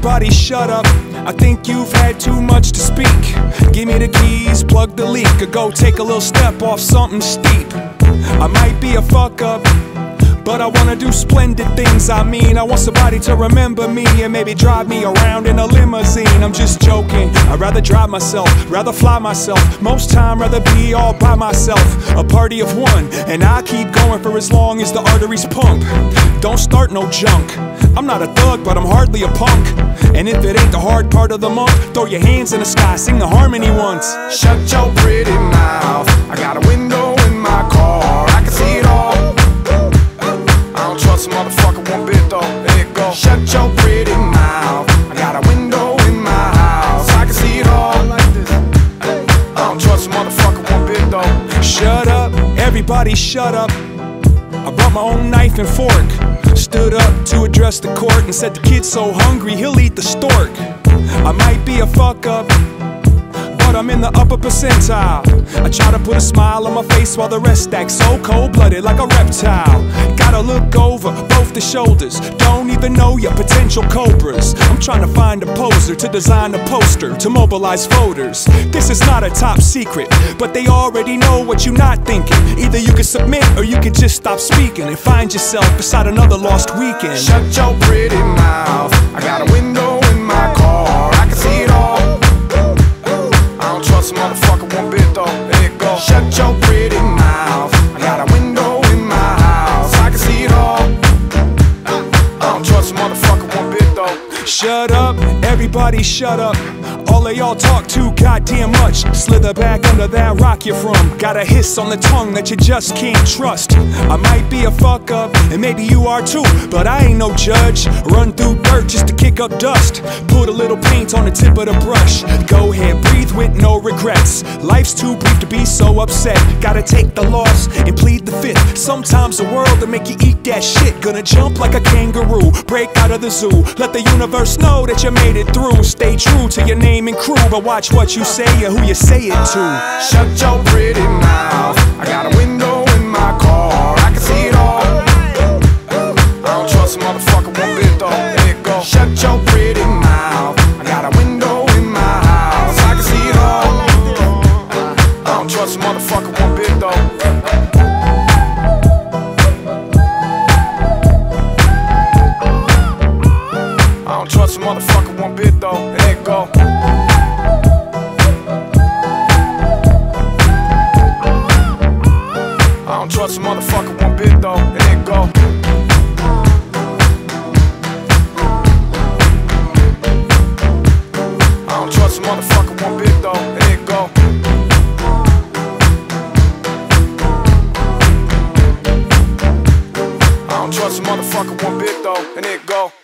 everybody shut up. I think you've had too much to speak. Give me the keys, plug the leak, or go take a little step off something steep. I might be a fuck up, but I wanna do splendid things. I mean, I want somebody to remember me and maybe drive me around in a limousine. I'm just joking, I'd rather drive myself, rather fly myself. Most time, rather be all by myself. A party of one, and I keep going for as long as the arteries pump. Don't start no junk. I'm not a thug, but I'm hardly a punk. And if it ain't the hard part of the month, throw your hands in the sky, sing the harmony once. Shut your pretty mouth. I got a window in my car, I can see it all. I don't trust a motherfucker one bit though. There it go. Shut your pretty mouth. I got a window in my house, I can see it all. I don't trust a motherfucker one bit though. Shut up, everybody shut up. I brought my own knife and fork. Stood up to address the court and said the kid's so hungry he'll eat the stork. I might be a fuck up, but I'm in the upper percentile. I try to put a smile on my face while the rest act so cold-blooded like a reptile. Gotta look over both the shoulders, don't even know your potential cobras. I'm trying to find a poser to design a poster to mobilize voters. This is not a top secret, but they already know what you're not thinking. Either you can submit or you can just stop speaking and find yourself beside another lost weekend. Shut your pretty mouth. I got a window in my car, I can see it all. I don't trust a motherfucker one bit though. There it go. Shut your pretty mouth. I got a window in my house, I can see it all. I don't trust a motherfucker one bit though. Shut up, everybody shut up. All of y'all talk too goddamn much. Slither back under that rock you're from. Got a hiss on the tongue that you just can't trust. I might be a fuck up, and maybe you are too, but I ain't no judge. Run through dirt just to kick up dust. Put a little paint on the tip of the brush. Go ahead, breathe with no regrets. Life's too brief to be so upset. Gotta take the loss and plead the fifth. Sometimes the world will make you eat that shit. Gonna jump like a kangaroo, break out of the zoo. Let the universe know that you made it through. Stay true to your name and crew, but watch what you say and who you say it to. Shut your pretty mouth. I got a window in my car, I can see it all. I don't trust a motherfucker one bit though. There it go. Shut your pretty mouth. I got a window in my house, I can see it all. I don't trust a motherfucker one bit though. I don't trust a motherfucker one bit though. There it go. I don't trust a motherfucker one bit though. There it go. I don't trust a motherfucker one bit though. There it go. I don't trust a motherfucker one bit though. And it go.